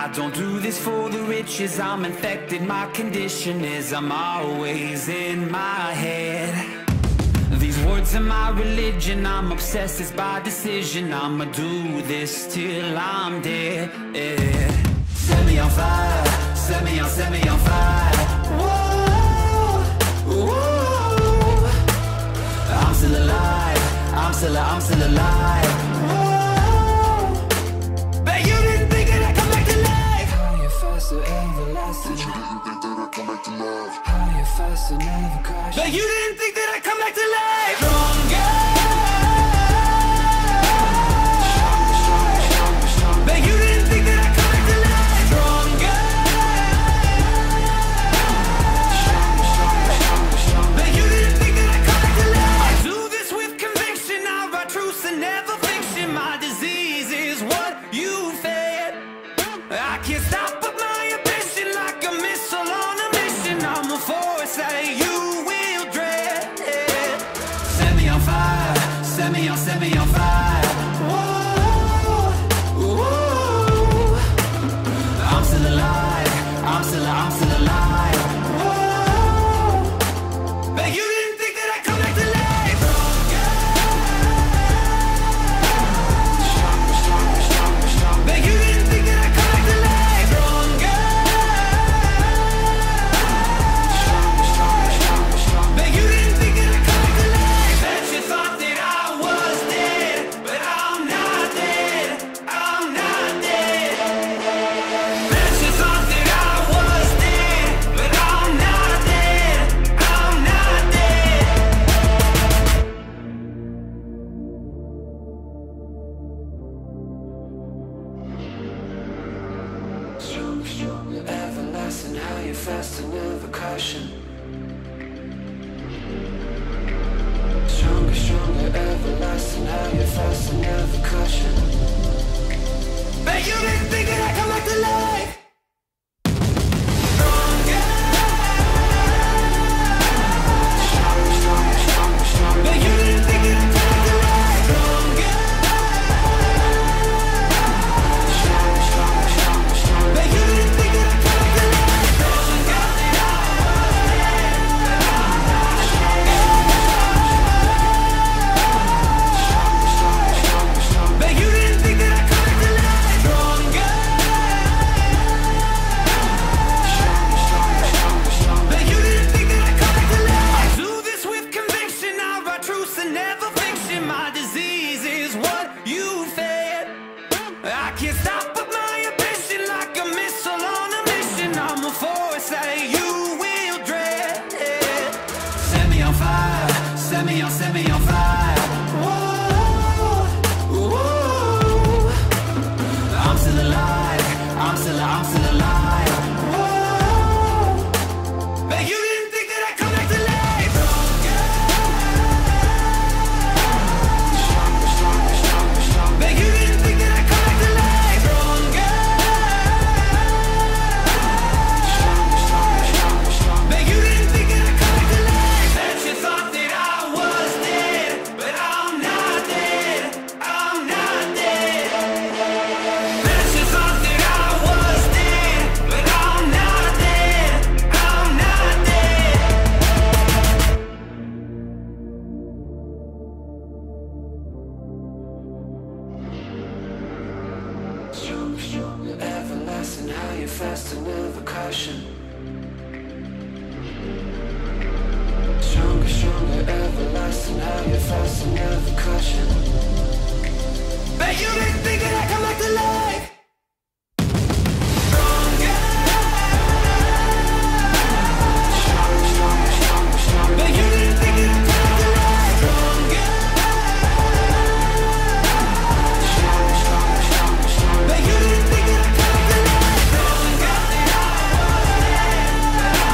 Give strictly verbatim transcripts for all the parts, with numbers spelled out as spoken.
I don't do this for the riches, I'm infected, my condition is I'm always in my head. These words are my religion, I'm obsessed, it's by decision. I'ma do this till I'm dead. Set me on fire, set me on, set me on fire. Whoa, whoa. I'm still alive, I'm still, I'm still alive. Whoa. Bet you didn't think that I'd come back to life. Higher, faster, everlasting. Bet you didn't think that I'd come back to life. Higher, faster, never crash. Bet you didn't think that I'd come back to life. Stronger. Bet you didn't think that I'd come back to life. Stronger. Bet you didn't think that I'd come back to life. I do this with conviction, I write truths and never fiction. My disease is what you fed. I can't stop but my ambition, like a missile on a mission. I'm a force that you will dread. Set me on fire, set me on, set me on fire. Whoa, whoa. I'm still alive, I'm still, I'm still alive. Whoa. Bet you didn't think that I'd come back to life. Bet you didn't think that I'd come back to life. Bet you didn't think that I'd come back to life. Bet you thought that I was dead, but I'm not dead, I'm not dead. Bet you thought that I was dead, but I'm not dead, I'm not dead. Strong, strong, everlasting, higher, faster, never caution. Stronger, stronger, everlasting, higher, faster, never caution. Bet you didn't think that I'd come back to life. Stronger. Bet you didn't think that I'd come back to life. Stronger. Bet you didn't think that I'd come back to life. Bet you didn't think that I'd come back to life. Stronger. Bet you didn't think that I'd come back to life. I do this with conviction, I write truths and never fiction. My disease is what you fed. I can't stop but my ambition, like a missile on a mission. I'm a force that you will dread. Set me on fire, set me on, set me on fire. Whoa, whoa. I'm still alive, I'm still, I'm still alive. Whoa. Bet you didn't think that I'd come back to life. Bet you didn't think that I'd come back to life. Bet you didn't think that I'd come back to life. Bet you thought that I was dead, but I'm not dead, I'm not dead. Bet you thought that I was dead, but I'm not dead, I'm not dead. Strong, strong, everlasting, higher, faster, never caution. Stronger, stronger, everlasting, higher, faster, never caution. Bet you didn't think that I'd come back to life. Stronger. Bet you didn't think that I'd come back to life. Stronger. Bet you didn't think that I'd come back to life. Stronger.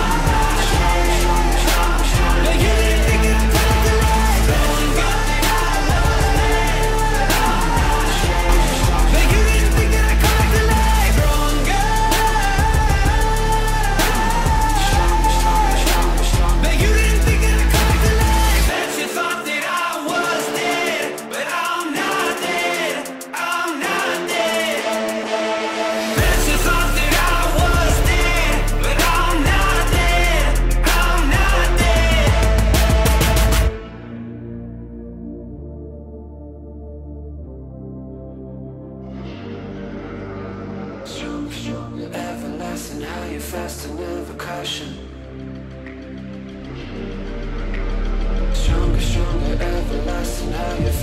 Bet you didn't think that I'd come back to life. Stronger. everlasting, how you fasten with a caution. Stronger, stronger, everlasting, how you